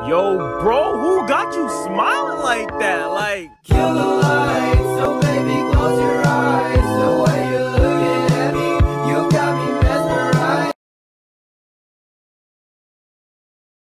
Yo, bro, who got you smiling like that? Like, Killer